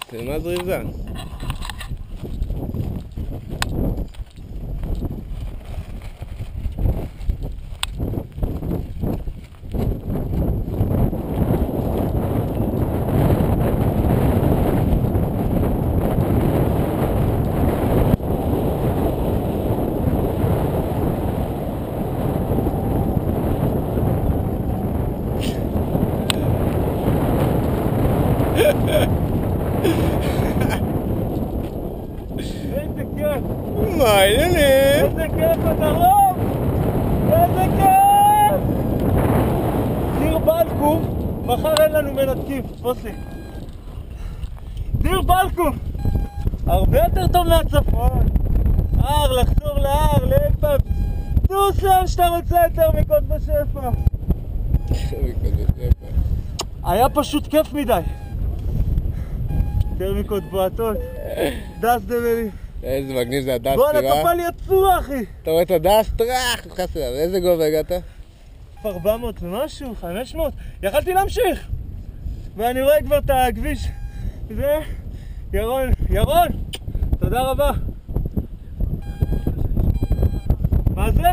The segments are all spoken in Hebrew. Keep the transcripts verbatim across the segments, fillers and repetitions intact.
תלמד רבזן. איזה כיף! מה העניינים? איזה כיף הדרום! איזה כיף! דיר בלקום, מחר אין לנו מנתקים, פוסי. דיר בלקום! הרבה יותר טוב מהצפון. הר, לחזור להר, לאלפאפ. נו שם שאתה רוצה יותר מקוד בשפע. היה פשוט כיף מדי. יותר מקוד בועטות. דס דבלי. איזה מגניב זה הדס, בוא, תראה. נטפה לי עצוע, אחי. אתה רואה את הדס? טרח, חסר. איזה גובה הגעת? ארבע מאות ומשהו, חמש מאות. יכלתי להמשיך. ואני רואה כבר את הכביש. זה... ירון, ירון! תודה רבה. מה זה?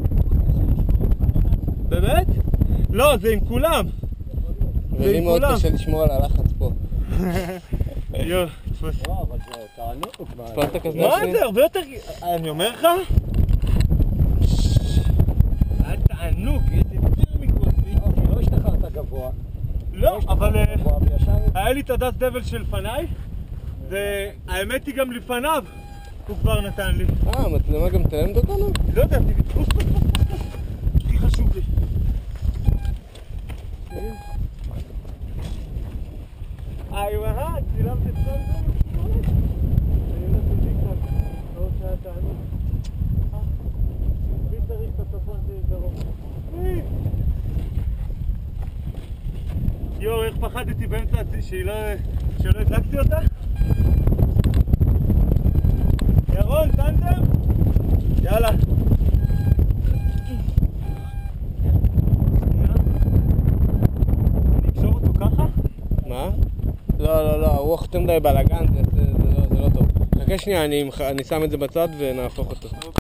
באמת? לא, זה עם כולם. ולי מאוד קשה לשמור על הלחץ פה. יו, תפוס. לא, אבל זה תענוג. תפלת הקסדה מה שלי? זה? הרבה יותר... אני אומר לך? היה תענוג, איזה יותר מכל. לא השתחררת גבוה. לא, אבל... אה, גבוה וישר. היה לי את הדס דבל שלפניי, והאמת היא גם לפניו, הוא כבר נתן לי. אה, המצלמה גם תלמת אותנו? לא יודע, תפוס, תפוס, תפוס. הכי חשוב לי. איווה, צילמת את כל זה? אני הולך לזיקה, לא רוצה תענוג. מי צריך את הצפון זה דרום? יו, איך פחדתי באמצע שהיא לא... שלא הדלקתי אותה? ירון, טנדר? יאללה. נקשור אותו ככה? מה? לא, לא, לא, הרוח יותר מדי בלאגן, זה, זה, זה, לא, זה לא טוב. חכה שנייה, אני, אני שם את זה בצד ונהפוך אותו.